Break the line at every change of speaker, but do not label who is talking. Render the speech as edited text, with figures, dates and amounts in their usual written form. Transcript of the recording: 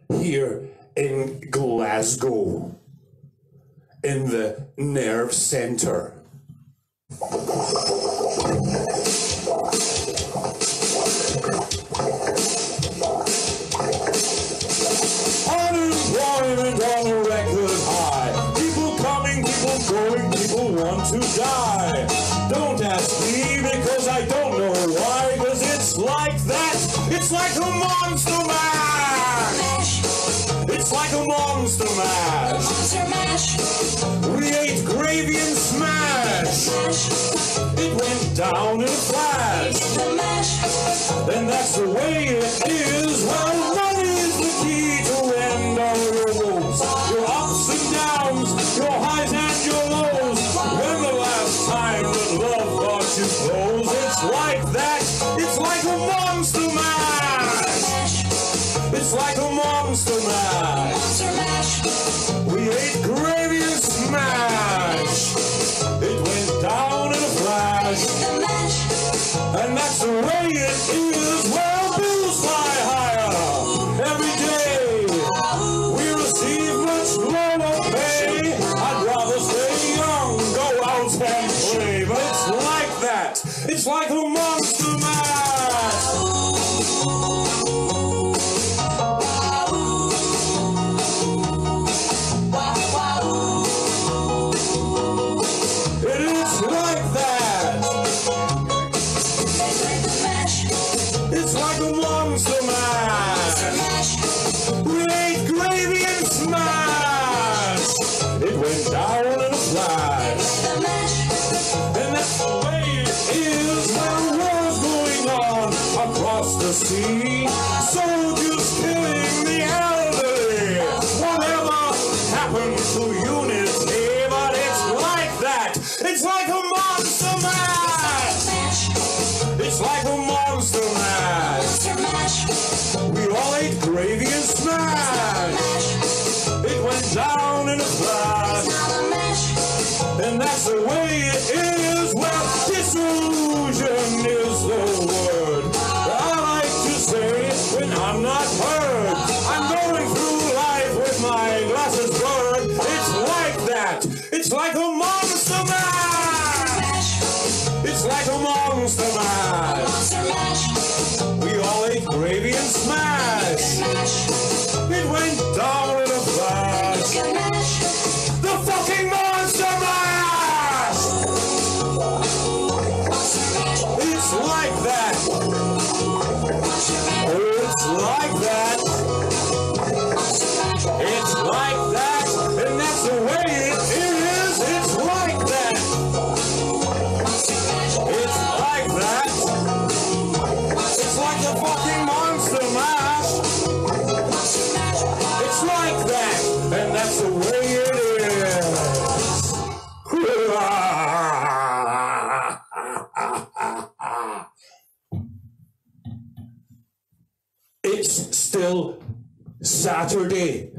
here in Glasgow, in the nerve centre. Unemployment on a record high. People coming, people going, people want to die. Don't ask me because I don't know why, because it's like that. It's like a monster mash. It's like a monster mash.
Monster mash.
We ate gravy and smash. It went down in a flash.
The mash.
And that's the way it is. Well, money is the key to end all your woes. Your ups and downs, your highs and your lows. When the last time that love brought you close, it's like that. It's like a monster mash. It's like a monster mash.
Monster mash.
We ate gravy and smash. It went down in a flash.
The mash.
And that's the way it is. Well, bills fly higher every day. We receive much lower pay. I'd rather stay young, go out and play. But it's like that. It's like a monster mash. It is like that. It's like a monster mash. We ate gravy and smash. It went down in a flash. And that's the way it is. When war's going on across the sea, soldiers killing the elderly. Whatever happened to unity? But it's like that. It's like a monster mash. It's like a monster mash. We all ate gravy and smash. It went down in a flash. And that's the way it is. Well, disillusion is the word I like to say when I'm not heard. I'm going through life with my glasses blurred. It's like that. It's like a monster mash. It's like a monster mash. We all ate gravy and smash. It went down in a flash. The fucking monster mash. It's like that. Oh, it's like that. It's like that. And that's the way it is. It's like that. It's like that. It's like the fucking monster mash. It's like that. And that's the way it is. It's still Saturday.